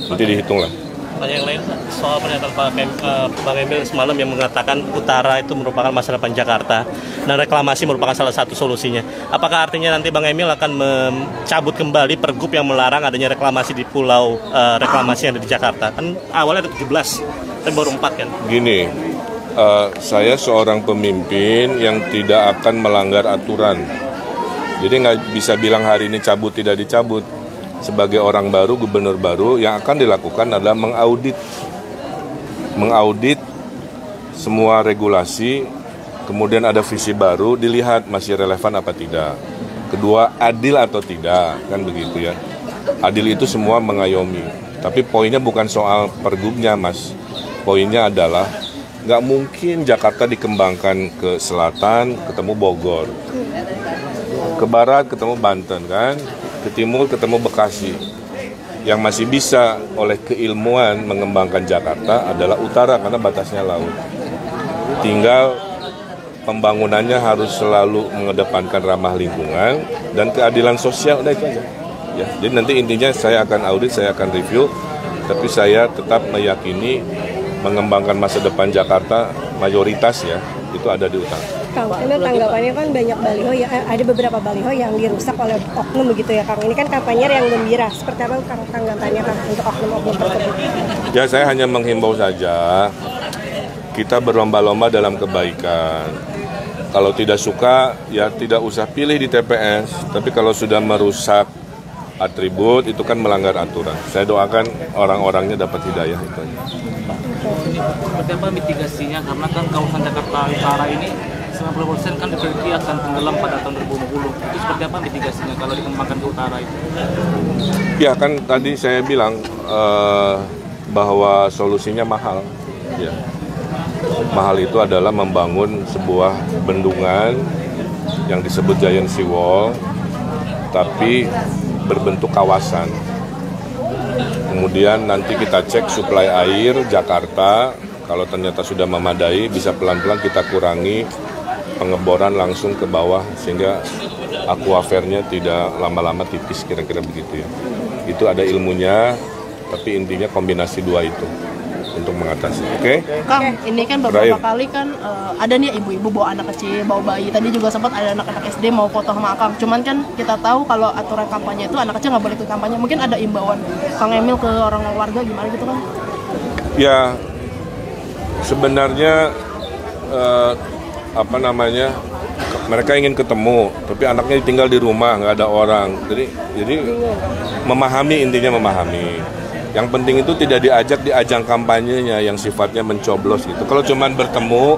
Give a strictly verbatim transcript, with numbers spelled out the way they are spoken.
nanti dihitung lah. Tanya yang lain soal pernyataan Pak uh, Bang Emil semalam yang mengatakan utara itu merupakan masa depan Jakarta dan reklamasi merupakan salah satu solusinya. Apakah artinya nanti Bang Emil akan mencabut kembali pergub yang melarang adanya reklamasi di pulau uh, reklamasi yang ada di Jakarta? Kan awalnya ada tujuh belas, tapi baru empat kan? Gini, uh, saya seorang pemimpin yang tidak akan melanggar aturan. Jadi nggak bisa bilang hari ini cabut tidak dicabut. Sebagai orang baru, gubernur baru, yang akan dilakukan adalah mengaudit mengaudit semua regulasi, kemudian ada visi baru, dilihat masih relevan apa tidak. Kedua, adil atau tidak, kan begitu ya. Adil itu semua mengayomi, tapi poinnya bukan soal pergubnya, Mas. Poinnya adalah nggak mungkin Jakarta dikembangkan ke selatan, ketemu Bogor, ke barat ketemu Banten, kan? Ke timur ketemu Bekasi. Yang masih bisa oleh keilmuan mengembangkan Jakarta adalah utara karena batasnya laut. Tinggal pembangunannya harus selalu mengedepankan ramah lingkungan dan keadilan sosial, udah itu aja. Ya, jadi nanti intinya saya akan audit, saya akan review, tapi saya tetap meyakini mengembangkan masa depan Jakarta mayoritas ya itu ada di utara. Kang, ini tanggapannya kan banyak baliho ya, ada beberapa baliho yang dirusak oleh oknum begitu ya Kang. Ini kan kampanye yang gembira. Seperti apa Kang tanggapannya Kang untuk oknum-oknum tersebut? Ya saya hanya menghimbau saja, kita berlomba-lomba dalam kebaikan. Kalau tidak suka ya tidak usah pilih di T P S. Tapi kalau sudah merusak atribut itu kan melanggar aturan. Saya doakan orang-orangnya dapat hidayah itu aja. Seperti apa mitigasinya? Karena kan kawasan Jakarta Utara ini sembilan puluh persen kan diprediksi akan tenggelam pada tahun dua ribu dua puluh. Itu seperti apa mitigasinya kalau dikembangkan ke utara itu? Ya kan tadi saya bilang eh, bahwa solusinya mahal. Ya. Mahal itu adalah membangun sebuah bendungan yang disebut Giant Sea Wall, tapi berbentuk kawasan. Kemudian nanti kita cek suplai air Jakarta, kalau ternyata sudah memadai bisa pelan-pelan kita kurangi pengeboran langsung ke bawah sehingga akuafernya tidak lama-lama tipis, kira-kira begitu ya. Itu ada ilmunya, tapi intinya kombinasi dua itu untuk mengatasi. Oke? Okay? Kang, ini kan beberapa kali kan uh, ada nih ibu-ibu bawa anak kecil, bawa bayi. Tadi juga sempat ada anak-anak S D mau foto sama Kang. Cuman kan kita tahu kalau aturan kampanye itu anak kecil nggak boleh ikut kampanye. Mungkin ada imbauan Kang Emil ke orang warga gimana gitu kan? Ya, sebenarnya uh, apa namanya mereka ingin ketemu, tapi anaknya tinggal di rumah nggak ada orang. Jadi, jadi memahami intinya memahami. Yang penting itu tidak diajak di ajang kampanyenya yang sifatnya mencoblos gitu. Kalau cuman bertemu